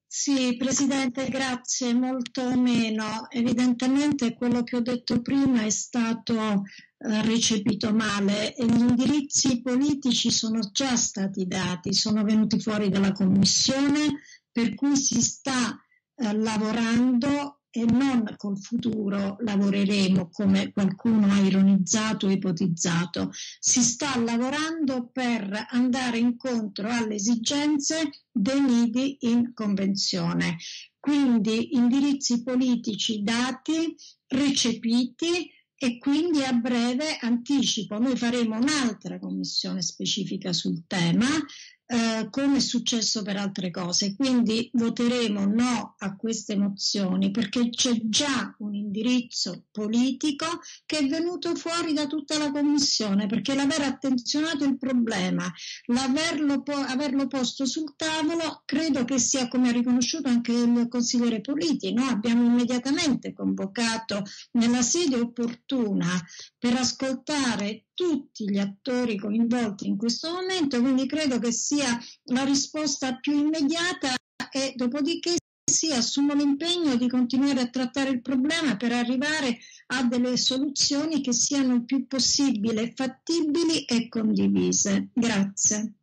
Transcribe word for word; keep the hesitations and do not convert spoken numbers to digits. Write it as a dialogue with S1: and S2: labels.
S1: Sì, Presidente, grazie, molto meno. Evidentemente quello che ho detto prima è stato eh, recepito male e gli indirizzi politici sono già stati dati, sono venuti fuori dalla Commissione, per cui si sta eh, lavorando e non col futuro lavoreremo come qualcuno ha ironizzato e ipotizzato. Si sta lavorando per andare incontro alle esigenze dei nidi in convenzione. Quindi indirizzi politici dati, recepiti e quindi a breve anticipo, noi faremo un'altra commissione specifica sul tema, eh, come è successo per altre cose. Quindi voteremo no a queste mozioni perché c'è già un indirizzo politico che è venuto fuori da tutta la commissione, perché l'aver attenzionato il problema, l'averlo po- averlo posto sul tavolo, credo che sia, come ha riconosciuto anche il consigliere Politi, no? Abbiamo immediatamente convocato nella sede opportuna per ascoltare tutti gli attori coinvolti in questo momento, quindi credo che sia la risposta più immediata e dopodiché si assumo l'impegno di continuare a trattare il problema per arrivare a delle soluzioni che siano il più possibile fattibili e condivise. Grazie.